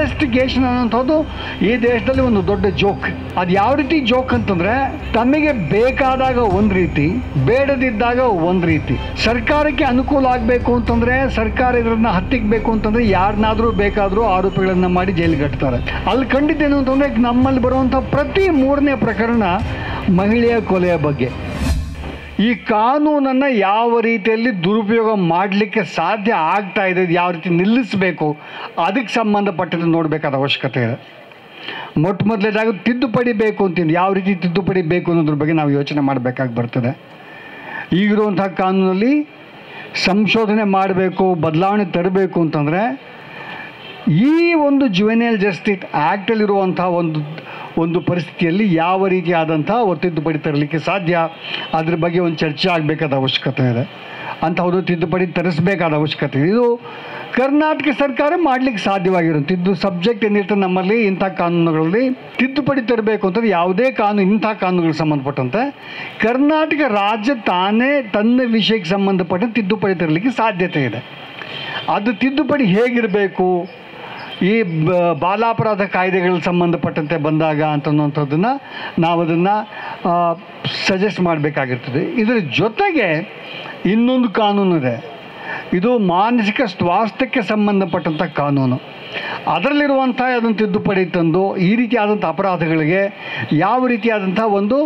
Investigation ಅನ್ನೋಂಥದ್ದು ಈ ದೇಶದಲ್ಲಿ ಒಂದು ದೊಡ್ಡ ಜೋಕ್. ಅದು ಯಾವ ರೀತಿ ಜೋಕ್ ಅಂತಂದರೆ, ತಮಗೆ ಬೇಕಾದಾಗ ಒಂದು ರೀತಿ, ಬೇಡದಿದ್ದಾಗ ಒಂದು ರೀತಿ. ಸರ್ಕಾರಕ್ಕೆ ಅನುಕೂಲ ಆಗಬೇಕು ಅಂತಂದರೆ, ಸರ್ಕಾರ ಇದನ್ನು ಹತ್ತಿಕ್ಕಬೇಕು ಅಂತಂದರೆ ಯಾರನ್ನಾದರೂ ಬೇಕಾದರೂ ಆರೋಪಿಗಳನ್ನು ಮಾಡಿ ಜೈಲಿಗೆ ಕಟ್ತಾರೆ. ಅಲ್ಲಿ ಕಂಡಿದ್ದೇನು ಅಂತಂದರೆ, ನಮ್ಮಲ್ಲಿ ಬರುವಂಥ ಪ್ರತಿ 3ನೇ ಪ್ರಕರಣ ಮಹಿಳೆಯ ಕೊಲೆಯ ಬಗ್ಗೆ. ಈ ಕಾನೂನನ್ನು ಯಾವ ರೀತಿಯಲ್ಲಿ ದುರುಪಯೋಗ ಮಾಡಲಿಕ್ಕೆ ಸಾಧ್ಯ ಆಗ್ತಾ ಇದೆ, ಯಾವ ರೀತಿ ನಿಲ್ಲಿಸಬೇಕು, ಅದಕ್ಕೆ ಸಂಬಂಧಪಟ್ಟಂತೆ ನೋಡಬೇಕಾದ ಅವಶ್ಯಕತೆ ಇದೆ. ಮೊದಲೇದಾಗಿ ತಿದ್ದುಪಡಿ ಬೇಕು ಅಂತೀನಿ. ಯಾವ ರೀತಿ ತಿದ್ದುಪಡಿ ಬೇಕು ಅನ್ನೋದ್ರ ಬಗ್ಗೆ ನಾವು ಯೋಚನೆ ಮಾಡಬೇಕಾಗಿ ಬರ್ತದೆ. ಈಗಿರುವಂಥ ಕಾನೂನಲ್ಲಿ ಸಂಶೋಧನೆ ಮಾಡಬೇಕು, ಬದಲಾವಣೆ ತರಬೇಕು ಅಂತಂದರೆ ಈ ಒಂದು ಜುವೆನೈಲ್ ಜಸ್ಟಿಸ್ ಆ್ಯಕ್ಟಲ್ಲಿರುವಂಥ ಒಂದು ಪರಿಸ್ಥಿತಿಯಲ್ಲಿ ಯಾವ ರೀತಿಯಾದಂಥ ತಿದ್ದುಪಡಿ ತರಲಿಕ್ಕೆ ಸಾಧ್ಯ, ಅದ್ರ ಬಗ್ಗೆ ಒಂದು ಚರ್ಚೆ ಆಗಬೇಕಾದ ಅವಶ್ಯಕತೆ ಇದೆ. ಅಂಥದ್ದು ತಿದ್ದುಪಡಿ ತರಿಸಬೇಕಾದ ಅವಶ್ಯಕತೆ ಇದೆ. ಇದು ಕರ್ನಾಟಕ ಸರ್ಕಾರ ಮಾಡಲಿಕ್ಕೆ ಸಾಧ್ಯವಾಗಿರುತ್ತೆ. ಸಬ್ಜೆಕ್ಟ್ ಏನಿರ್ತದೆ ನಮ್ಮಲ್ಲಿ, ಇಂಥ ಕಾನೂನುಗಳಲ್ಲಿ ತಿದ್ದುಪಡಿ ತರಬೇಕು ಅಂತಂದರೆ ಯಾವುದೇ ಕಾನೂನು, ಇಂಥ ಕಾನೂನುಗಳಿಗೆ ಸಂಬಂಧಪಟ್ಟಂತೆ ಕರ್ನಾಟಕ ರಾಜ್ಯ ತಾನೇ ತನ್ನ ವಿಷಯಕ್ಕೆ ಸಂಬಂಧಪಟ್ಟಂತೆ ತಿದ್ದುಪಡಿ ತರಲಿಕ್ಕೆ ಸಾಧ್ಯತೆ ಇದೆ. ಅದು ತಿದ್ದುಪಡಿ ಹೇಗಿರಬೇಕು, ಈ ಬಾಲಾಪರಾಧ ಕಾಯ್ದೆಗಳಿಗೆ ಸಂಬಂಧಪಟ್ಟಂತೆ ಬಂದಾಗ ಅಂತನ್ನುವಂಥದ್ದನ್ನು ನಾವು ಅದನ್ನು ಸಜೆಸ್ಟ್ ಮಾಡಬೇಕಾಗಿರ್ತದೆ. ಇದರ ಜೊತೆಗೆ ಇನ್ನೊಂದು ಕಾನೂನು ಇದೆ. ಇದು ಮಾನಸಿಕ ಸ್ವಾಸ್ಥ್ಯಕ್ಕೆ ಸಂಬಂಧಪಟ್ಟಂಥ ಕಾನೂನು. ಅದರಲ್ಲಿರುವಂಥ ಅದನ್ನು ತಿದ್ದುಪಡಿ ತಂದು ಈ ರೀತಿಯಾದಂಥ ಅಪರಾಧಗಳಿಗೆ ಯಾವ ರೀತಿಯಾದಂಥ ಒಂದು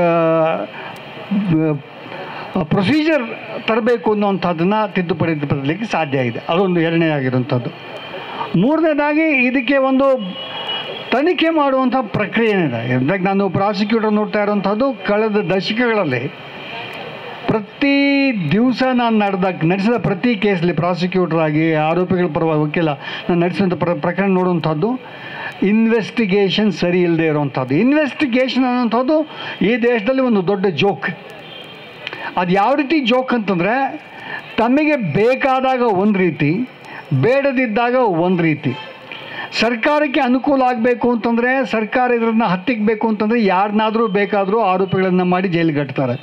ಪ್ರೊಸೀಜರ್ ತರಬೇಕು ಅನ್ನೋವಂಥದ್ದನ್ನು ತಿದ್ದುಪಡಿ ತರಲಿಕ್ಕೆ ಸಾಧ್ಯ ಇದೆ. ಅದೊಂದು ಎರಡನೇ ಆಗಿರುವಂಥದ್ದು. ಮೂರನೇದಾಗಿ ಇದಕ್ಕೆ ಒಂದು ತನಿಖೆ ಮಾಡುವಂಥ ಪ್ರಕ್ರಿಯೆ ಏನಿದೆ. ಇನ್ಫ್ಯಾಕ್ಟ್ ನಾನು ಪ್ರಾಸಿಕ್ಯೂಟರ್ ನೋಡ್ತಾ ಇರೋವಂಥದ್ದು ಕಳೆದ ದಶಕಗಳಲ್ಲಿ ಪ್ರತಿ ದಿವಸ ನಾನು ನಡೆಸಿದ ಪ್ರತಿ ಕೇಸಲ್ಲಿ ಪ್ರಾಸಿಕ್ಯೂಟರ್ ಆಗಿ, ಆರೋಪಿಗಳ ಪರವಾಗಿ ವಕೀಲ ನಾನು ನಡೆಸಿದಂಥ ಪ್ರಕರಣ ನೋಡುವಂಥದ್ದು ಇನ್ವೆಸ್ಟಿಗೇಷನ್ ಸರಿ ಇಲ್ಲದೆ ಇರುವಂಥದ್ದು. ಇನ್ವೆಸ್ಟಿಗೇಷನ್ ಅನ್ನೋಂಥದ್ದು ಈ ದೇಶದಲ್ಲಿ ಒಂದು ದೊಡ್ಡ ಜೋಕ್. ಅದು ಯಾವ ರೀತಿ ಜೋಕ್ ಅಂತಂದರೆ, ತಮಗೆ ಬೇಕಾದಾಗ ಒಂದು ರೀತಿ, ಬೇಡದಿದ್ದಾಗ ಒಂದು ರೀತಿ. ಸರ್ಕಾರಕ್ಕೆ ಅನುಕೂಲ ಆಗಬೇಕು ಅಂತಂದರೆ, ಸರ್ಕಾರ ಇದನ್ನು ಹತ್ತಿಕ್ಕಬೇಕು ಅಂತಂದರೆ ಯಾರನ್ನಾದರೂ ಬೇಕಾದರೂ ಆರೋಪಿಗಳನ್ನು ಮಾಡಿ ಜೈಲಿಗೆ ಕಟ್ತಾರೆ.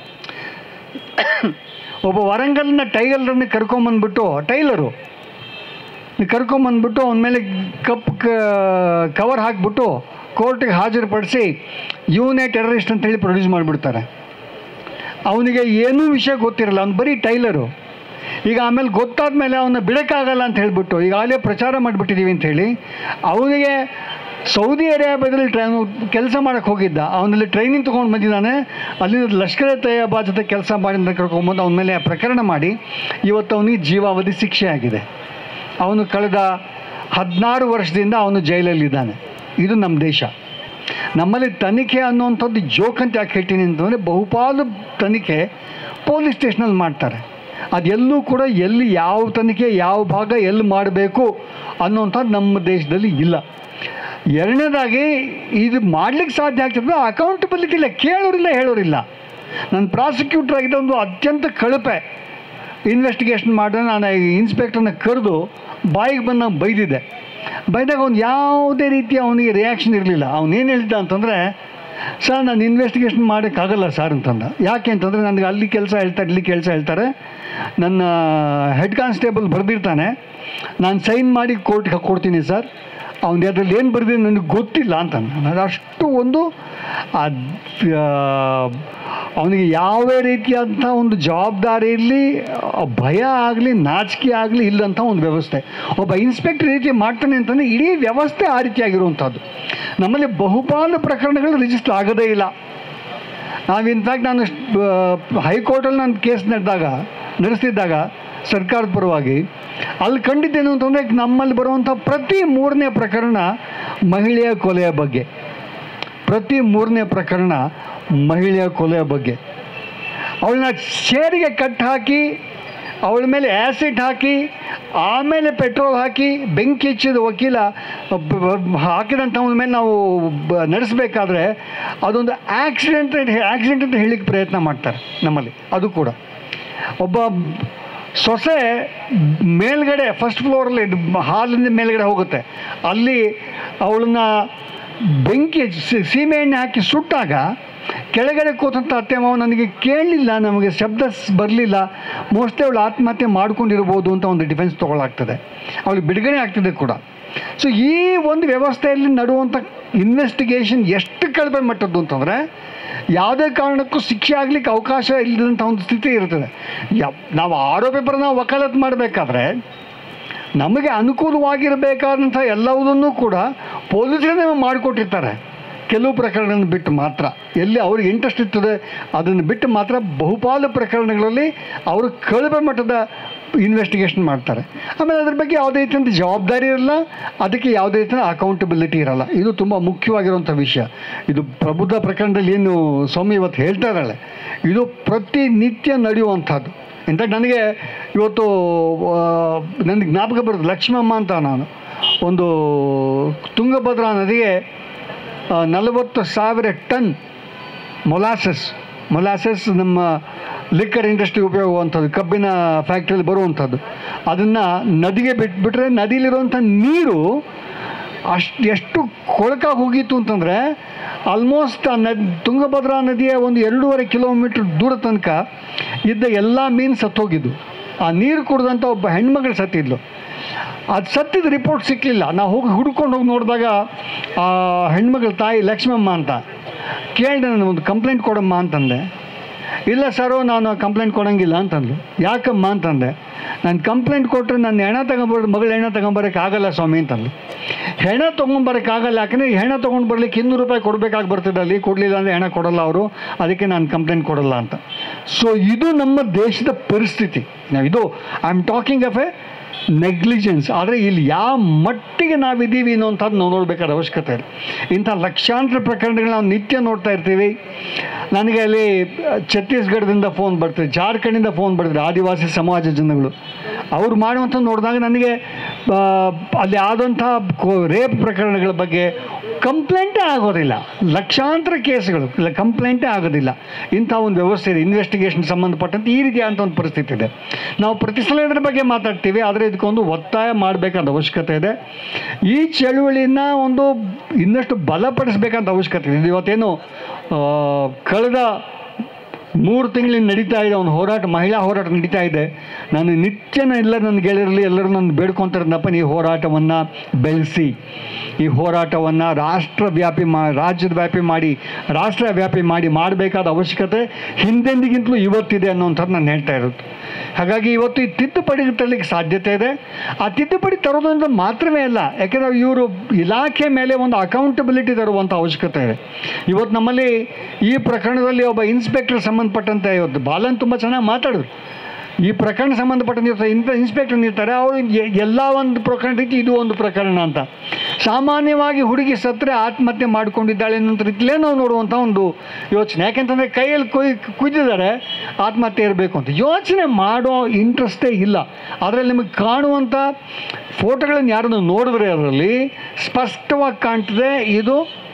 ಒಬ್ಬ ವರಂಗಲ್ನ ಟೈಲರನ್ನು ಕರ್ಕೊಂಬಂದ್ಬಿಟ್ಟು ಅವನ ಮೇಲೆ ಕವರ್ ಹಾಕಿಬಿಟ್ಟು ಕೋರ್ಟಿಗೆ ಹಾಜರುಪಡಿಸಿ ಇವನೇ ಟೆರರಿಸ್ಟ್ ಅಂತೇಳಿ ಪ್ರೊಡ್ಯೂಸ್ ಮಾಡಿಬಿಡ್ತಾರೆ. ಅವನಿಗೆ ಏನೂ ವಿಷಯ ಗೊತ್ತಿರಲ್ಲ, ಅವ್ನು ಬರೀ ಟೈಲರು. ಈಗ ಆಮೇಲೆ ಗೊತ್ತಾದ ಮೇಲೆ ಅವನ್ನ ಬಿಡೋಕ್ಕಾಗಲ್ಲ ಅಂತ ಹೇಳ್ಬಿಟ್ಟು ಈಗಾಗಲೇ ಪ್ರಚಾರ ಮಾಡಿಬಿಟ್ಟಿದ್ದೀವಿ ಅಂಥೇಳಿ ಅವನಿಗೆ ಸೌದಿ ಅರೇಬಿಯಾದಲ್ಲಿ ಕೆಲಸ ಮಾಡೋಕ್ಕೆ ಹೋಗಿದ್ದ. ಅವನಲ್ಲಿ ಟ್ರೈನಿಂಗ್ ತೊಗೊಂಡು ಬಂದಿದ್ದಾನೆ. ಅಲ್ಲಿಂದ ಲಷ್ಕರ್ ತಯ್ಯಬಾ ಜೊತೆ ಕೆಲಸ ಮಾಡಿ ಕರ್ಕೊಂಬಂದು ಅವನ ಮೇಲೆ ಪ್ರಕರಣ ಮಾಡಿ ಇವತ್ತು ಅವನಿಗೆ ಜೀವಾವಧಿ ಶಿಕ್ಷೆ ಆಗಿದೆ. ಅವನು ಕಳೆದ 16 ವರ್ಷದಿಂದ ಅವನು ಜೈಲಲ್ಲಿದ್ದಾನೆ. ಇದು ನಮ್ಮ ದೇಶ. ನಮ್ಮಲ್ಲಿ ತನಿಖೆ ಅನ್ನುವಂಥದ್ದು ಜೋಕ್ ಅಂತ ಯಾಕೆ ಹೇಳ್ತೀನಿ ಅಂತಂದರೆ, ಬಹುಪಾಲು ತನಿಖೆ ಪೊಲೀಸ್ ಸ್ಟೇಷನಲ್ಲಿ ಮಾಡ್ತಾರೆ. ಅದೆಲ್ಲೂ ಕೂಡ ಎಲ್ಲಿ ಯಾವ ತನಿಖೆ ಯಾವ ಭಾಗ ಎಲ್ಲಿ ಮಾಡಬೇಕು ಅನ್ನೋಂಥದ್ದು ನಮ್ಮ ದೇಶದಲ್ಲಿ ಇಲ್ಲ. ಎರಡನೇದಾಗಿ ಇದು ಮಾಡಲಿಕ್ಕೆ ಸಾಧ್ಯ ಆಗ್ತದೆ, ಅಕೌಂಟಬಿಲಿಟಿ ಇಲ್ಲ, ಕೇಳೋರಿಲ್ಲ ಹೇಳೋರಿಲ್ಲ. ನಾನು ಪ್ರಾಸಿಕ್ಯೂಟರ್ ಆಗಿದ್ದ ಒಂದು ಅತ್ಯಂತ ಕಳಪೆ ಇನ್ವೆಸ್ಟಿಗೇಷನ್ ಮಾಡಿದ್ರೆ ನಾನು ಇನ್ಸ್ಪೆಕ್ಟರ್ನ ಕರೆದು ಬಾಯಿಗೆ ಬಂದು ನಾನು ಬೈದಾಗ ಅವ್ನು ಯಾವುದೇ ರೀತಿ ಅವನಿಗೆ ರಿಯಾಕ್ಷನ್ ಇರಲಿಲ್ಲ. ಅವನೇನು ಹೇಳಿದ್ದ ಅಂತಂದರೆ, ಸರ್ ನಾನು ಇನ್ವೆಸ್ಟಿಗೇಷನ್ ಮಾಡೋಕ್ಕಾಗಲ್ಲ ಸರ್ ಅಂತಂದ. ಯಾಕೆ ಅಂತಂದರೆ ನನಗೆ ಅಲ್ಲಿ ಕೆಲಸ ಹೇಳ್ತಾರೆ, ಇಲ್ಲಿ ಕೆಲಸ ಹೇಳ್ತಾರೆ, ನನ್ನ ಹೆಡ್ ಕಾನ್ಸ್ಟೇಬಲ್ ಬರೆದಿರ್ತಾನೆ, ನಾನು ಸೈನ್ ಮಾಡಿ ಕೋರ್ಟ್ಗೆ ಕೊಡ್ತೀನಿ ಸರ್, ಅವ್ನು ಅದರಲ್ಲಿ ಏನು ಬರೆದಿದೆ ನನಗೆ ಗೊತ್ತಿಲ್ಲ ಅಂತ. ನಾನು ಅಷ್ಟು ಒಂದು ಅವನಿಗೆ ಯಾವುದೇ ರೀತಿಯಾದಂಥ ಒಂದು ಜವಾಬ್ದಾರಿಯಲ್ಲಿ ಭಯ ಆಗಲಿ ನಾಚಿಕೆ ಆಗಲಿ ಇಲ್ಲಂಥ ಒಂದು ವ್ಯವಸ್ಥೆ. ಒಬ್ಬ ಇನ್ಸ್ಪೆಕ್ಟರ್ ರೀತಿ ಮಾಡ್ತಾನೆ ಅಂತಂದರೆ ಇಡೀ ವ್ಯವಸ್ಥೆ ಆ ರೀತಿಯಾಗಿರುವಂಥದ್ದು. ನಮ್ಮಲ್ಲಿ ಬಹುಪಾಲು ಪ್ರಕರಣಗಳು ರಿಜಿಸ್ಟರ್ ಆಗೋದೇ ಇಲ್ಲ. ಇನ್ಫ್ಯಾಕ್ಟ್ ನಾನು ಹೈಕೋರ್ಟಲ್ಲಿ ನಾನು ಕೇಸ್ ನಡೆಸ್ತಿದ್ದಾಗ ಸರ್ಕಾರದ ಪರವಾಗಿ ಅಲ್ಲಿ ಕಂಡಿದ್ದೇನು ಅಂತಂದರೆ, ನಮ್ಮಲ್ಲಿ ಬರುವಂಥ ಪ್ರತಿ 3ನೇ ಪ್ರಕರಣ ಮಹಿಳೆಯ ಕೊಲೆಯ ಬಗ್ಗೆ. ಪ್ರತಿ 3ನೇ ಪ್ರಕರಣ ಮಹಿಳೆಯ ಕೊಲೆಯ ಬಗ್ಗೆ. ಅವಳನ್ನ ಚೇರಿಗೆ ಕಟ್ ಹಾಕಿ, ಅವಳ ಮೇಲೆ ಆ್ಯಸಿಡ್ ಹಾಕಿ, ಆಮೇಲೆ ಪೆಟ್ರೋಲ್ ಹಾಕಿ ಬೆಂಕಿ ಹಚ್ಚಿದ ವಕೀಲ ಹಾಕಿದಂಥವನ ಮೇಲೆ ನಾವು ನಡೆಸಬೇಕಾದ್ರೆ ಅದೊಂದು ಆಕ್ಸಿಡೆಂಟ್ ಅಂತ ಹೇಳಲಿಕ್ಕೆ ಪ್ರಯತ್ನ ಮಾಡ್ತಾರೆ ನಮ್ಮಲ್ಲಿ. ಅದು ಕೂಡ ಒಬ್ಬ ಸೊಸೆ ಮೇಲ್ಗಡೆ ಫಸ್ಟ್ ಫ್ಲೋರಲ್ಲಿ ಹಾಲಿಂದ ಮೇಲ್ಗಡೆ ಹೋಗುತ್ತೆ, ಅಲ್ಲಿ ಅವಳನ್ನ ಬೆಂಕಿ ಸೀಮೆ ಎಣ್ಣೆ ಹಾಕಿ ಸುಟ್ಟಾಗ ಕೆಳಗಡೆ ಕೂತಂಥ ಅತ್ತೆ ಮಾವ ನನಗೆ ಕೇಳಲಿಲ್ಲ, ನಮಗೆ ಶಬ್ದ ಬರಲಿಲ್ಲ, ಮೋಸ್ಟ್ಲಿ ಅವಳು ಆತ್ಮಹತ್ಯೆ ಮಾಡ್ಕೊಂಡಿರ್ಬೋದು ಅಂತ ಒಂದು ಡಿಫೆನ್ಸ್ ತೊಗೊಳಾಗ್ತದೆ. ಅವಳಿಗೆ ಬಿಡುಗಡೆ ಆಗ್ತದೆ ಕೂಡ. ಸೊ ಈ ಒಂದು ವ್ಯವಸ್ಥೆಯಲ್ಲಿ ನಡುವಂಥ ಇನ್ವೆಸ್ಟಿಗೇಷನ್ ಎಷ್ಟು ಕಡಿಮೆ ಮಟ್ಟದ್ದು ಅಂತಂದರೆ ಯಾವುದೇ ಕಾರಣಕ್ಕೂ ಶಿಕ್ಷೆ ಆಗಲಿಕ್ಕೆ ಅವಕಾಶ ಇಲ್ಲದಂಥ ಒಂದು ಸ್ಥಿತಿ ಇರ್ತದೆ. ನಾವು ಆರೋಪಿ ಪರ ನಾವು ವಕಾಲತ್ ಮಾಡಬೇಕಾದ್ರೆ ನಮಗೆ ಅನುಕೂಲವಾಗಿರಬೇಕಾದಂಥ ಎಲ್ಲವುದನ್ನು ಕೂಡ ಪೊಲೀಸರೇ ಮಾಡಿಕೊಟ್ಟಿರ್ತಾರೆ. ಕೆಲವು ಪ್ರಕರಣವನ್ನು ಬಿಟ್ಟು ಮಾತ್ರ, ಎಲ್ಲಿ ಅವ್ರಿಗೆ ಇಂಟ್ರೆಸ್ಟ್ ಇರ್ತದೆ ಅದನ್ನು ಬಿಟ್ಟು ಮಾತ್ರ ಬಹುಪಾಲು ಪ್ರಕರಣಗಳಲ್ಲಿ ಅವರು ಕಡಿಮೆ ಮಟ್ಟದ ಇನ್ವೆಸ್ಟಿಗೇಷನ್ ಮಾಡ್ತಾರೆ. ಆಮೇಲೆ ಅದ್ರ ಬಗ್ಗೆ ಯಾವುದೇ ರೀತಿಯ ಜವಾಬ್ದಾರಿ ಇರಲ್ಲ, ಅದಕ್ಕೆ ಯಾವುದೇ ರೀತಿಯ ಅಕೌಂಟಬಿಲಿಟಿ ಇರಲ್ಲ. ಇದು ತುಂಬ ಮುಖ್ಯವಾಗಿರುವಂಥ ವಿಷಯ. ಇದು ಪ್ರಬುದ್ಧ ಪ್ರಕರಣದಲ್ಲಿ ಏನು ಸ್ವಾಮಿ ಇವತ್ತು ಹೇಳ್ತಾ ಇದ್ದಾಳೆ, ಇದು ಪ್ರತಿನಿತ್ಯ ನಡೆಯುವಂಥದ್ದು. ಇನ್ಫ್ಯಾಕ್ಟ್ ನನಗೆ ಇವತ್ತು ನನಗೆ ಜ್ಞಾಪಕ ಬರೋದು, ಲಕ್ಷ್ಮಮ್ಮ ಅಂತ ನಾನು ಒಂದು ತುಂಗಭದ್ರಾ ನದಿಗೆ 40,000 ಟನ್ ಮೊಲಾಸಸ್ ನಮ್ಮ ಲಿಕ್ಕರ್ ಇಂಡಸ್ಟ್ರಿ ಉಪಯೋಗವಂಥದ್ದು, ಕಬ್ಬಿನ ಫ್ಯಾಕ್ಟ್ರಿಯಲ್ಲಿ ಬರುವಂಥದ್ದು, ಅದನ್ನು ನದಿಗೆ ಬಿಟ್ಬಿಟ್ರೆ ನದಿಲಿರುವಂಥ ನೀರು ಎಷ್ಟು ಕೊಳಕಾಗಿ ಹೋಗಿತ್ತು ಅಂತಂದರೆ ಆಲ್ಮೋಸ್ಟ್ ತುಂಗಭದ್ರಾ ನದಿಯ ಒಂದು 2.5 ಕಿಲೋಮೀಟ್ರ್ ದೂರ ತನಕ ಇದ್ದ ಎಲ್ಲ ಮೀನು ಸತ್ತೋಗಿದ್ದು. ಆ ನೀರು ಕುಡಿದಂಥ ಒಬ್ಬ ಹೆಣ್ಮಗಳು ಸತ್ತಿದ್ಲು. ಅದು ಸತ್ತಿದ ರಿಪೋರ್ಟ್ ಸಿಕ್ಕಲಿಲ್ಲ. ನಾವು ಹುಡ್ಕೊಂಡು ಹೋಗಿ ನೋಡಿದಾಗ ಆ ಹೆಣ್ಮಗಳ ತಾಯಿ ಲಕ್ಷ್ಮಮ್ಮ ಅಂತ ಕೇಳಿದೆ, ನಾನು ಒಂದು ಕಂಪ್ಲೇಂಟ್ ಕೊಡಮ್ಮ ಅಂತಂದೆ. ಇಲ್ಲ ಸರು ನಾನು ಕಂಪ್ಲೇಂಟ್ ಕೊಡೋಂಗಿಲ್ಲ ಅಂತಂದು. ಯಾಕಮ್ಮ ಅಂತಂದೆ. ನಾನು ಕಂಪ್ಲೇಂಟ್ ಕೊಟ್ಟರೆ ನನ್ನ ಹೆಣ ಮಗಳ ಹೆಣ ತೊಗೊಂಬರೋಕ್ಕಾಗಲ್ಲ ಸ್ವಾಮಿ ಅಂತಂದು. ಹೆಣ ತೊಗೊಂಬರೋಕ್ಕಾಗಲ್ಲ, ಯಾಕಂದರೆ ಹೆಣ ತೊಗೊಂಡು ಬರ್ಲಿಕ್ಕೆ 200 ರೂಪಾಯಿ ಕೊಡಬೇಕಾಗಿ ಬರ್ತದೆ, ಅಲ್ಲಿ ಕೊಡಲಿಲ್ಲ ಅಂದರೆ ಹೆಣ ಕೊಡಲ್ಲ ಅವರು, ಅದಕ್ಕೆ ನಾನು ಕಂಪ್ಲೇಂಟ್ ಕೊಡಲ್ಲ ಅಂತ. ಸೊ ಇದು ನಮ್ಮ ದೇಶದ ಪರಿಸ್ಥಿತಿ. ಇದು I am talking of a negligence. ಆದರೆ ಇಲ್ಲಿ ಯಾವ ಮಟ್ಟಿಗೆ ನಾವಿದ್ದೀವಿ ಅನ್ನೋಂಥದ್ದು ನಾವು ನೋಡಬೇಕಾದ ಅವಶ್ಯಕತೆ ಇದೆ. ಇಂಥ ಲಕ್ಷಾಂತರ ಪ್ರಕರಣಗಳು ನಾವು ನಿತ್ಯ ನೋಡ್ತಾ ಇರ್ತೀವಿ. ನನಗೆ ಅಲ್ಲಿ ಛತ್ತೀಸ್ಗಢದಿಂದ ಫೋನ್ ಬರ್ತದೆ, ಜಾರ್ಖಂಡಿಂದ ಫೋನ್ ಬರ್ತದೆ, ಆದಿವಾಸಿ ಸಮಾಜ ಜನಗಳು. ಅವ್ರು ಮಾಡುವಂಥದ್ದು ನೋಡಿದಾಗ ನನಗೆ ಅಲ್ಲಿ ಆದಂಥ ರೇಪ್ ಪ್ರಕರಣಗಳ ಬಗ್ಗೆ ಕಂಪ್ಲೇಂಟೇ ಆಗೋದಿಲ್ಲ. ಲಕ್ಷಾಂತರ ಕೇಸ್ಗಳು ಇಲ್ಲ, ಕಂಪ್ಲೇಂಟೇ ಆಗೋದಿಲ್ಲ. ಇಂಥ ಒಂದು ವ್ಯವಸ್ಥೆ ಇದೆ. ಇನ್ವೆಸ್ಟಿಗೇಷನ್ ಸಂಬಂಧಪಟ್ಟಂತೆ ಈ ರೀತಿಯಾದಂಥ ಒಂದು ಪರಿಸ್ಥಿತಿ ಇದೆ. ನಾವು ಪ್ರತಿ ಸಲ ಇದರ ಬಗ್ಗೆ ಮಾತಾಡ್ತೀವಿ, ಆದರೆ ಇದಕ್ಕೊಂದು ಒತ್ತಾಯ ಮಾಡಬೇಕಾದ ಅವಶ್ಯಕತೆ ಇದೆ. ಈ ಚಳುವಳಿಯನ್ನು ಒಂದು ಇನ್ನಷ್ಟು ಬಲಪಡಿಸಬೇಕಂತ ಅವಶ್ಯಕತೆ ಇದೆ. ಇವತ್ತೇನು ಕಳೆದ 3 ತಿಂಗಳಿಂದ ನಡೀತಾ ಇದೆ ಒಂದು ಹೋರಾಟ, ಮಹಿಳಾ ಹೋರಾಟ ನಡೀತಾ ಇದೆ. ನಾನು ನಿತ್ಯನ ಎಲ್ಲ ನನ್ನ ಗೆಳೆಯರಲ್ಲಿ ಎಲ್ಲರೂ ನನ್ನ ಬೇಡ್ಕೊತಾರಪ್ಪ, ಈ ಹೋರಾಟವನ್ನು ಬೆಳೆಸಿ, ಈ ಹೋರಾಟವನ್ನು ರಾಜ್ಯದ ವ್ಯಾಪಿ ಮಾಡಿ ರಾಷ್ಟ್ರ ವ್ಯಾಪಿ ಮಾಡಬೇಕಾದ ಅವಶ್ಯಕತೆ ಹಿಂದೆಂದಿಗಿಂತಲೂ ಇವತ್ತಿದೆ ಅನ್ನೋಂಥದ್ದು ನಾನು ಹೇಳ್ತಾ ಇರೋದು. ಹಾಗಾಗಿ ಇವತ್ತು ಈ ತಿದ್ದುಪಡಿ ತರಲಿಕ್ಕೆ ಸಾಧ್ಯತೆ ಇದೆ. ಆ ತಿದ್ದುಪಡಿ ತರೋದ್ರಿಂದ ಮಾತ್ರವೇ ಅಲ್ಲ, ಯಾಕೆಂದರೆ ಇವರು ಇಲಾಖೆ ಮೇಲೆ ಒಂದು ಅಕೌಂಟಬಿಲಿಟಿ ತರುವಂಥ ಅವಶ್ಯಕತೆ ಇದೆ. ಇವತ್ತು ನಮ್ಮಲ್ಲಿ ಈ ಪ್ರಕರಣದಲ್ಲಿ ಒಬ್ಬ ಇನ್ಸ್ಪೆಕ್ಟರ್ ಸಂಬಂಧಪಟ್ಟಂತೆ ಇವತ್ತು ಬಾಲನ್ ತುಂಬ ಚೆನ್ನಾಗಿ ಮಾತಾಡಿದ್ರು. ಈ ಪ್ರಕರಣ ಸಂಬಂಧಪಟ್ಟಂತೆ ಇನ್ಸ್ಪೆಕ್ಟರ್ ಇರ್ತಾರೆ, ಅವರು ಎಲ್ಲ ಒಂದು ಪ್ರಕರಣ ರೀತಿ ಇದು ಒಂದು ಪ್ರಕರಣ ಅಂತ. ಸಾಮಾನ್ಯವಾಗಿ ಹುಡುಗಿ ಸತ್ತರೆ ಆತ್ಮಹತ್ಯೆ ಮಾಡಿಕೊಂಡಿದ್ದಾಳೆ ಅನ್ನೋ ರೀತಿಯಲ್ಲೇ ನಾವು ನೋಡುವಂಥ ಒಂದು ಯೋಚನೆ. ಯಾಕೆಂತಂದರೆ ಕೈಯಲ್ಲಿ ಕುಯ್ದಿದ್ದಾರೆ, ಆತ್ಮಹತ್ಯೆ ಇರಬೇಕು ಅಂತ ಯೋಚನೆ ಮಾಡೋ ಇಂಟ್ರೆಸ್ಟೇ ಇಲ್ಲ. ಅದರಲ್ಲಿ ನಿಮಗೆ ಕಾಣುವಂಥ ಫೋಟೋಗಳನ್ನು ಯಾರನ್ನು ನೋಡಿದ್ರೆ ಅದರಲ್ಲಿ ಸ್ಪಷ್ಟವಾಗಿ ಕಾಣ್ತದೆ ಇದು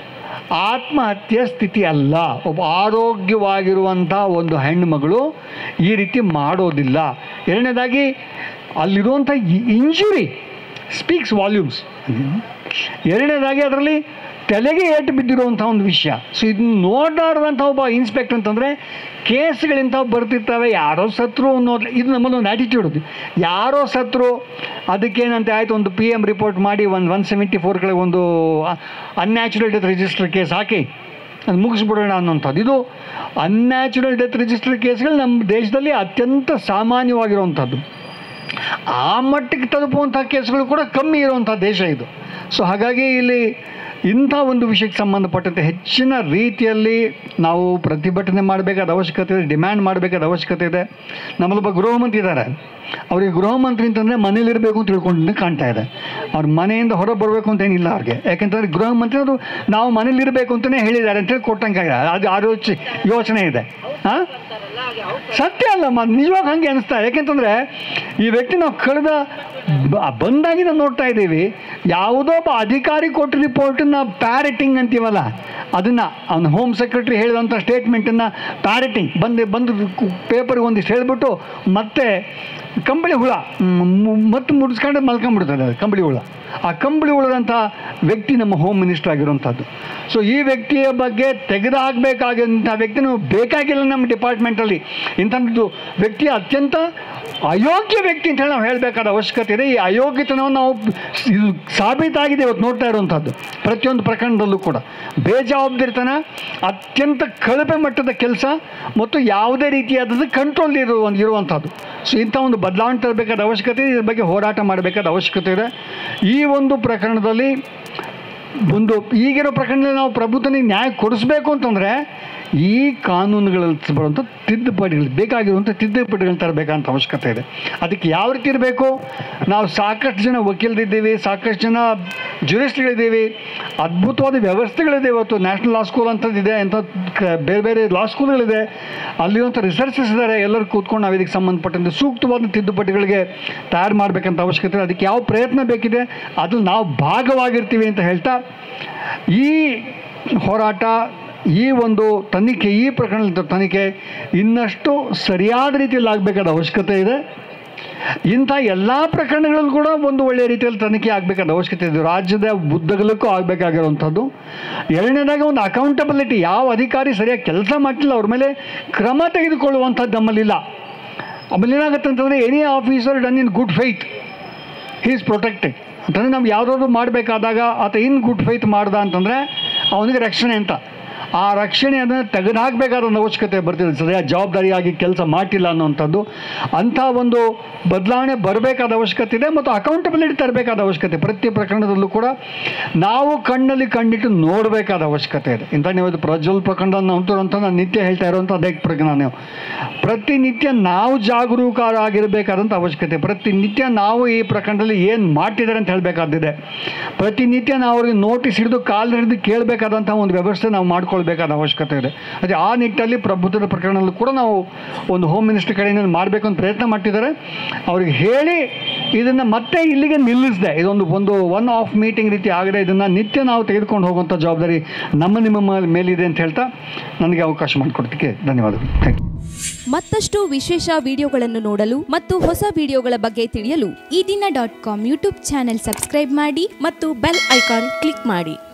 ಆತ್ಮಹತ್ಯೆ ಸ್ಥಿತಿ ಅಲ್ಲ. ಒಬ್ಬ ಆರೋಗ್ಯವಾಗಿರುವಂಥ ಒಂದು ಹೆಣ್ಣುಮಗಳು ಈ ರೀತಿ ಮಾಡೋದಿಲ್ಲ. ಎರಡನೇದಾಗಿ ಅಲ್ಲಿರುವಂಥ ಇಂಜುರಿ ಸ್ಪೀಕ್ಸ್ ವಾಲ್ಯೂಮ್ಸ್. ಎರಡನೇದಾಗಿ ಅದರಲ್ಲಿ ತಲೆಗೆ ಏಟು ಬಿದ್ದಿರುವಂಥ ಒಂದು ವಿಷಯ. ಸೊ ಇದನ್ನ ನೋಡಾಡುವಂಥ ಒಬ್ಬ ಇನ್ಸ್ಪೆಕ್ಟರ್ ಅಂತಂದರೆ ಕೇಸ್ಗಳಿಂಥವು ಬರ್ತಿರ್ತವೆ, ಯಾರೋ ಸತ್ರು ಅನ್ನೋದು ಇದು ನಮ್ಮಲ್ಲಿ ಒಂದು ಆ್ಯಟಿಟ್ಯೂಡ್. ಯಾರೋ ಸತ್ರು ಅದಕ್ಕೇನಂತೆ ಆಯಿತು, ಒಂದು PM ರಿಪೋರ್ಟ್ ಮಾಡಿ 174 ಕಡೆ ಒಂದು ಅನ್ಯಾಚುರಲ್ ಡೆತ್ ರಿಜಿಸ್ಟರ್ ಕೇಸ್ ಹಾಕಿ ಅದು ಮುಗಿಸ್ಬಿಡೋಣ ಅನ್ನೋಂಥದ್ದು. ಇದು ಅನ್ಯಾಚುರಲ್ ಡೆತ್ ರಿಜಿಸ್ಟರ್ ಕೇಸ್ಗಳು ನಮ್ಮ ದೇಶದಲ್ಲಿ ಅತ್ಯಂತ ಸಾಮಾನ್ಯವಾಗಿರುವಂಥದ್ದು. ಆ ಮಟ್ಟಿಗೆ ತಲುಪುವಂಥ ಕೇಸ್ಗಳು ಕೂಡ ಕಮ್ಮಿ ಇರುವಂಥ ದೇಶ ಇದು. ಸೊ ಹಾಗಾಗಿ ಇಲ್ಲಿ ಇಂಥ ಒಂದು ವಿಷಯಕ್ಕೆ ಸಂಬಂಧಪಟ್ಟಂತೆ ಹೆಚ್ಚಿನ ರೀತಿಯಲ್ಲಿ ನಾವು ಪ್ರತಿಭಟನೆ ಮಾಡಬೇಕಾದ ಅವಶ್ಯಕತೆ ಇದೆ, ಡಿಮ್ಯಾಂಡ್ ಮಾಡಬೇಕಾದ ಅವಶ್ಯಕತೆ ಇದೆ. ನಮ್ಮಲ್ಲೊಬ್ಬ ಗೃಹ ಮಂತ್ರಿ ಇದ್ದಾರೆ. ಅವ್ರಿಗೆ ಗೃಹ ಮಂತ್ರಿ ಅಂತಂದರೆ ಮನೇಲಿರಬೇಕು ಅಂತ ತಿಳ್ಕೊಂಡು ಕಾಣ್ತಾ ಇದೆ. ಅವ್ರ ಮನೆಯಿಂದ ಹೊರ ಬರಬೇಕು ಅಂತೇನಿಲ್ಲ ಅವ್ರಿಗೆ. ಯಾಕೆಂತಂದರೆ ಗೃಹ ಮಂತ್ರಿ ಅವರು ನಾವು ಮನೇಲಿರಬೇಕು ಅಂತಲೇ ಹೇಳಿದ್ದಾರೆ ಅಂತೇಳಿ ಕೊಟ್ಟಂಗೆ ಅದು ಯೋಚನೆ ಇದೆ. ಹಾಂ, ಸತ್ಯ ಅಲ್ಲ, ನಿಜವಾಗ ಹಾಗೆ ಅನಿಸ್ತಾ. ಯಾಕೆಂತಂದರೆ ಈ ವ್ಯಕ್ತಿ ನಾವು ಕಳೆದ ಬಂದಾಗಿಂದ ನೋಡ್ತಾ ಇದ್ದೀವಿ, ಯಾವುದೋ ಒಬ್ಬ ಅಧಿಕಾರಿ ಕೊಟ್ಟ ರಿಪೋರ್ಟನ್ನು ಪ್ಯಾರೆಟಿಂಗ್ ಅಂತೀವಲ್ಲ, ಅದನ್ನು ಅವನು ಹೋಮ್ ಸೆಕ್ರೆಟರಿ ಹೇಳಿದಂಥ ಸ್ಟೇಟ್ಮೆಂಟನ್ನು ಪ್ಯಾರೆಟಿಂಗ್ ಬಂದು ಪೇಪರ್ಗೆ ಒಂದಿಷ್ಟು ಹೇಳಿಬಿಟ್ಟು ಮತ್ತೆ ಕಂಬಳಿ ಹುಳ ಮತ್ತೆ ಮುಡಿಸ್ಕೊಂಡು ಮಲ್ಕೊಂಡ್ಬಿಡ್ತದೆ ಅದು ಕಂಬಳಿ ಹುಳ. ಆ ಕಂಬಳಿ ಹುಳದಂಥ ವ್ಯಕ್ತಿ ನಮ್ಮ ಹೋಮ್ ಮಿನಿಸ್ಟರ್ ಆಗಿರುವಂಥದ್ದು. ಸೊ ಈ ವ್ಯಕ್ತಿಯ ಬಗ್ಗೆ ತೆಗೆದು ಹಾಕಬೇಕಾಗಿರುವಂಥ ವ್ಯಕ್ತಿನೂ ಬೇಕಾಗಿಲ್ಲ ನಮ್ಮ ಡಿಪಾರ್ಟ್ಮೆಂಟಲ್ಲಿ. ಇಂಥದ್ದು ವ್ಯಕ್ತಿಯ ಅತ್ಯಂತ ಅಯೋಗ್ಯ ವ್ಯಕ್ತಿ ಅಂತ ಹೇಳಿ ನಾವು ಹೇಳಬೇಕಾದ ಅವಶ್ಯಕತೆ ಇದೆ. ಈ ಅಯೋಗ್ಯತನವನ್ನು ನಾವು ಇದು ಸಾಬೀತಾಗಿದೆ ಇವತ್ತು ನೋಡ್ತಾ ಇರುವಂಥದ್ದು ಪ್ರತಿಯೊಂದು ಪ್ರಕರಣದಲ್ಲೂ ಕೂಡ. ಬೇಜವಾಬ್ದಾರಿತನ, ಅತ್ಯಂತ ಕಳಪೆ ಮಟ್ಟದ ಕೆಲಸ ಮತ್ತು ಯಾವುದೇ ರೀತಿಯಾದ ಕಂಟ್ರೋಲ್ ಇರುವಂಥದ್ದು. ಸೊ ಇಂಥ ಒಂದು ಬದಲಾವಣೆ ತರಬೇಕಾದ ಅವಶ್ಯಕತೆ ಇದೆ. ಇದ್ರ ಬಗ್ಗೆ ಹೋರಾಟ ಮಾಡಬೇಕಾದ ಅವಶ್ಯಕತೆ ಇದೆ. ಈ ಒಂದು ಪ್ರಕರಣದಲ್ಲಿ ಈಗಿರೋ ಪ್ರಕರಣದಲ್ಲಿ ನಾವು ಪ್ರಭುತ್ವನಿಗೆ ನ್ಯಾಯ ಕೊಡಿಸ್ಬೇಕು ಅಂತಂದರೆ ಈ ಕಾನೂನುಗಳಲ್ಲಿ ಬರುವಂಥ ತಿದ್ದುಪಡಿಗಳು, ಬೇಕಾಗಿರುವಂಥ ತಿದ್ದುಪಡಿಗಳನ್ನ ತರಬೇಕಂತ ಅವಶ್ಯಕತೆ ಇದೆ. ಅದಕ್ಕೆ ಯಾವ ರೀತಿ ಇರಬೇಕು? ನಾವು ಸಾಕಷ್ಟು ಜನ ವಕೀಲರಿದ್ದೀವಿ, ಸಾಕಷ್ಟು ಜನ ಜುರಿಸ್ಟ್ಗಳಿದ್ದೀವಿ, ಅದ್ಭುತವಾದ ವ್ಯವಸ್ಥೆಗಳಿದೆ. ಇವತ್ತು ನ್ಯಾಷನಲ್ ಲಾ ಸ್ಕೂಲ್ ಅಂಥದ್ದಿದೆ, ಅಂಥ ಬೇರೆ ಬೇರೆ ಲಾ ಸ್ಕೂಲ್ಗಳಿದೆ, ಅಲ್ಲಿರುವಂಥ ರಿಸರ್ಚರ್ಸ್ ಇದ್ದಾರೆ. ಎಲ್ಲರೂ ಕೂತ್ಕೊಂಡು ನಾವು ಇದಕ್ಕೆ ಸಂಬಂಧಪಟ್ಟಂತೆ ಸೂಕ್ತವಾದ ತಿದ್ದುಪಡಿಗಳಿಗೆ ತಯಾರು ಮಾಡಬೇಕಂತ ಅವಶ್ಯಕತೆ ಇದೆ. ಅದಕ್ಕೆ ಯಾವ ಪ್ರಯತ್ನ ಬೇಕಿದೆ ಅದು ನಾವು ಭಾಗವಾಗಿರ್ತೀವಿ ಅಂತ ಹೇಳ್ತಾ, ಈ ಹೋರಾಟ, ಈ ಒಂದು ತನಿಖೆ, ಈ ಪ್ರಕರಣದ ತನಿಖೆ ಇನ್ನಷ್ಟು ಸರಿಯಾದ ರೀತಿಯಲ್ಲಿ ಆಗಬೇಕಾದ ಅವಶ್ಯಕತೆ ಇದೆ. ಇಂಥ ಎಲ್ಲ ಪ್ರಕರಣಗಳಲ್ಲೂ ಕೂಡ ಒಂದು ಒಳ್ಳೆಯ ರೀತಿಯಲ್ಲಿ ತನಿಖೆ ಆಗಬೇಕಾದ ಅವಶ್ಯಕತೆ ಇದೆ. ರಾಜ್ಯದ ಉದ್ದಗಲಕ್ಕೂ ಆಗಬೇಕಾಗಿರುವಂಥದ್ದು. ಎರಡನೇದಾಗಿ ಒಂದು ಅಕೌಂಟಬಿಲಿಟಿ, ಯಾವ ಅಧಿಕಾರಿ ಸರಿಯಾಗಿ ಕೆಲಸ ಮಾಡ್ತಿಲ್ಲ ಅವ್ರ ಮೇಲೆ ಕ್ರಮ ತೆಗೆದುಕೊಳ್ಳುವಂಥದ್ದು ನಮ್ಮಲ್ಲಿಲ್ಲ. ಆಮೇಲೆ ಏನಾಗುತ್ತೆ ಅಂತಂದರೆ, any officer done in good faith he is protected ಅಂತಂದರೆ, ನಾವು ಯಾವುದಾದ್ರು ಮಾಡಬೇಕಾದಾಗ ಆತ ಇನ್ ಗುಡ್ ಫೇತ್ ಮಾಡ್ದ ಅಂತಂದರೆ ಅವನಿಗೆ ರಕ್ಷಣೆ ಅಂತ. ಆ ರಕ್ಷಣೆ ಅದನ್ನು ತೆಗೆದುಹಾಕಬೇಕಾದ ಒಂದು ಅವಶ್ಯಕತೆ ಬರ್ತಿದೆ. ಸರಿಯಾದ ಜವಾಬ್ದಾರಿಯಾಗಿ ಕೆಲಸ ಮಾಡಿಲ್ಲ ಅನ್ನೋವಂಥದ್ದು. ಅಂಥ ಒಂದು ಬದಲಾವಣೆ ಬರಬೇಕಾದ ಅವಶ್ಯಕತೆ ಇದೆ ಮತ್ತು ಅಕೌಂಟಬಿಲಿಟಿ ತರಬೇಕಾದ ಅವಶ್ಯಕತೆ. ಪ್ರತಿ ಪ್ರಕರಣದಲ್ಲೂ ಕೂಡ ನಾವು ಕಣ್ಣಲ್ಲಿ ಕಣ್ಣಿಟ್ಟು ನೋಡಬೇಕಾದ ಅವಶ್ಯಕತೆ ಇದೆ. ಇಂಥ ನೀವು ಪ್ರಜ್ವಲ್ ಪ್ರಕರಣವನ್ನು ಅಂತ ನಾನು ನಿತ್ಯ ಹೇಳ್ತಾ ಇರುವಂಥ ಅದೇ ಪ್ರಕರಣ. ನೀವು ಪ್ರತಿನಿತ್ಯ ನಾವು ಜಾಗರೂಕರಾಗಿರಬೇಕಾದಂಥ ಅವಶ್ಯಕತೆ. ಪ್ರತಿನಿತ್ಯ ನಾವು ಈ ಪ್ರಕರಣದಲ್ಲಿ ಏನು ಮಾಡ್ತಿದ್ದಾರೆ ಅಂತ ಹೇಳಬೇಕಾದಿದೆ. ಪ್ರತಿನಿತ್ಯ ನಾವು ಅವ್ರಿಗೆ ನೋಟಿಸ್ ಹಿಡಿದು ಕಾಲು ಹಿಡಿದು ಕೇಳಬೇಕಾದಂಥ ಒಂದು ವ್ಯವಸ್ಥೆ ನಾವು ಮಾಡ್ಕೊಳ್ಬೇಕಾದ ಅವಶ್ಯಕತೆ ಇದೆ. ಅದೇ ಆ ನಿಟ್ಟಲ್ಲಿ ಪ್ರಭುತ್ವದ ಪ್ರಕರಣದಲ್ಲೂ ಕೂಡ ನಾವು ಒಂದು ಹೋಮ್ ಮಿನಿಸ್ಟರ್ ಕಡೆಯಿಂದ ಮಾಡಬೇಕು ಅಂತ ಪ್ರಯತ್ನ ಮಾಡ್ತಿದ್ದಾರೆ. ಅವ್ರಿಗೆ ಹೇಳಿ ಇದನ್ನು ಮತ್ತೆ ಇಲ್ಲಿಗೆ ನಿಲ್ಲಿಸಿದೆ. ಇದೊಂದು ಒನ್ ಆಫ್ ಮೀಟಿಂಗ್ ರೀತಿ ಆಗದೆ ಇದನ್ನು ನಿತ್ಯ ನಾವು ತೆಗೆದುಕೊಂಡು ಹೋಗುವಂಥ ಜವಾಬ್ದಾರಿ ನಿಮ್ಮ ಮೇಲಿದೆ ಅಂತ ಹೇಳ್ತಾ ನನಗೆ ಅವಕಾಶ ಮಾಡಿಕೊಡೋದಕ್ಕೆ ಧನ್ಯವಾದಗಳು. Thank you. ಮತ್ತಷ್ಟು ವಿಶೇಷ ವಿಡಿಯೋಗಳನ್ನು ನೋಡಲು ಮತ್ತು ಹೊಸ ವಿಡಿಯೋಗಳ ಬಗ್ಗೆ ತಿಳಿಯಲು ಈ ದಿನ .com ಯೂಟ್ಯೂಬ್ ಚಾನೆಲ್ ಸಬ್ಸ್ಕ್ರೈಬ್ ಮಾಡಿ ಮತ್ತು ಬೆಲ್ ಐಕಾನ್ ಕ್ಲಿಕ್ ಮಾಡಿ.